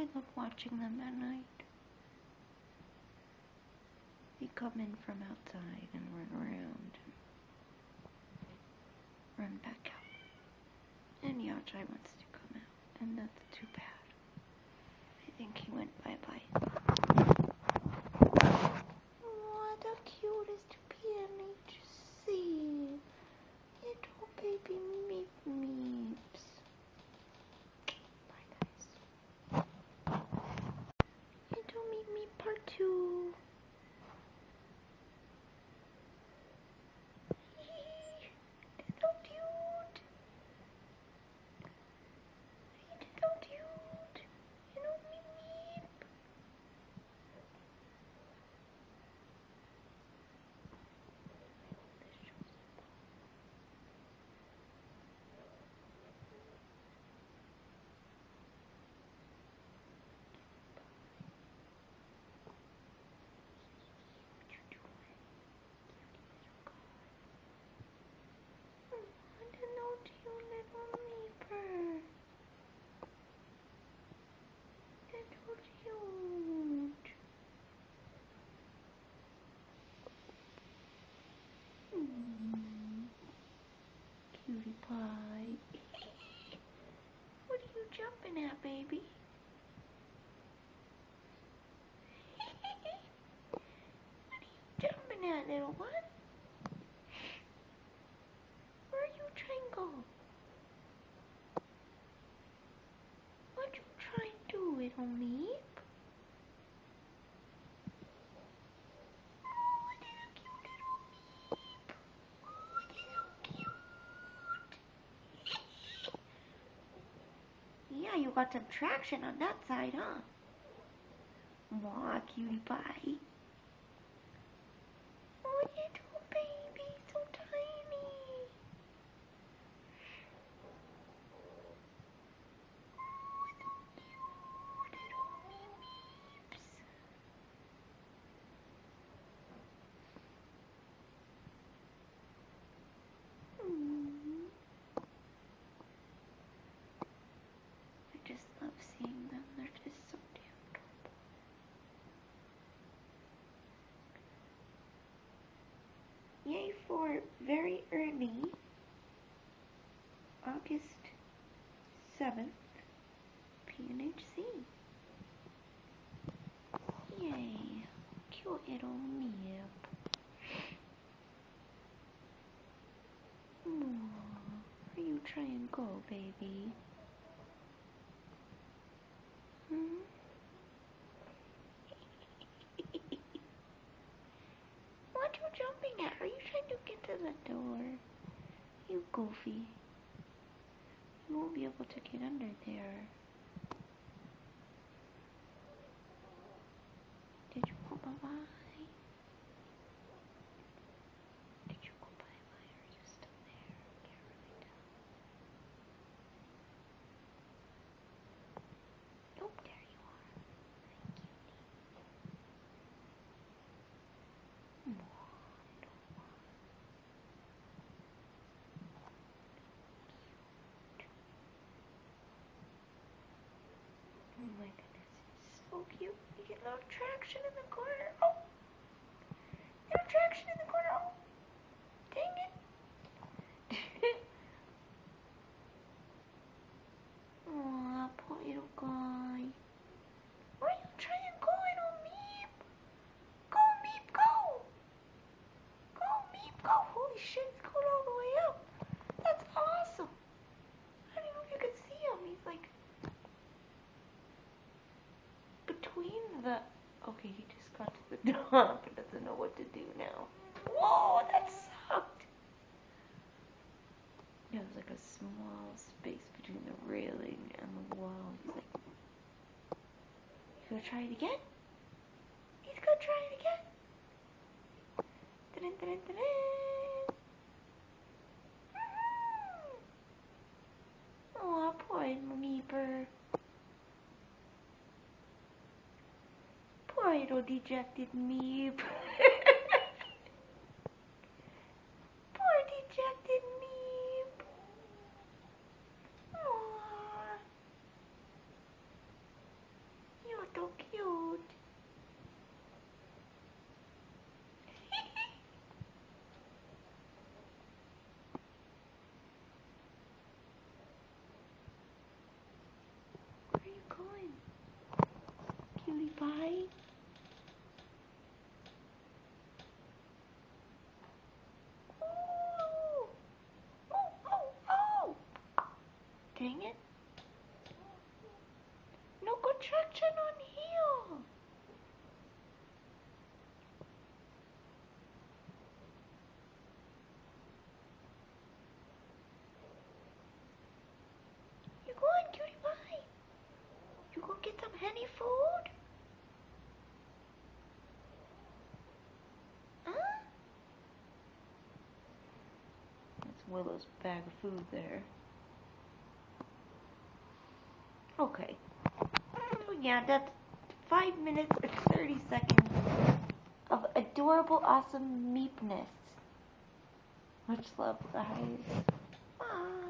I love watching them at night. They come in from outside and run around and run back out. And Yachai wants to come out, and that's too bad. I think he went bye-bye. Oh, the cutest P&HC. Little baby meeps. Bye, guys. Little meep part 2. Little cute. Little cute. Little meep. Cutie pie. What are you jumping at, baby? What are you jumping at, little one? Where are you trying to go? What you trying to do, little meep? Yeah, you got some traction on that side, huh? Aw, cutie pie. Oh, little baby, so tiny. Oh, so cute, little meeps. I just love seeing them. They're just so damn adorable. Yay for very early August 7th P&HC. Yay. Cute little meep. Where you trying to go, baby? What you jumping at? Are you trying to get to the door? You goofy. You won't be able to get under there. Did you go bye-bye? Did you go bye-bye or are you still there? Can't really tell. Nope, there you are. Hi, cutie. Oh my goodness, it's so cute. You get a little traction in the corner. Oh! Little traction in the corner. Oh! Dang it. Aw, poor little guy. Where are you trying to go, little meep? Go, meep, go! Go, meep, go! Holy shit, it's going all the way up. That's awesome. I don't know if you can see him. He's like between the... Okay, he just got to the top and doesn't know what to do now. Whoa, that sucked. There was like a small space between the railing and the wall. He's like, he's gonna try it again? He's gonna try it again? Da-dun-da-dun-da-dun. Aw, poor little meeper. Poor little dejected meep. Poor dejected meep. Aww. pie? Oh, oh. Dang it. No good traction on here. You going, cutie pie? You gonna get some honey food? Huh? That's Willow's bag of food there. Okay. So yeah, that's 5 minutes or 30 seconds of adorable, awesome meepness. Much love, guys. Bye.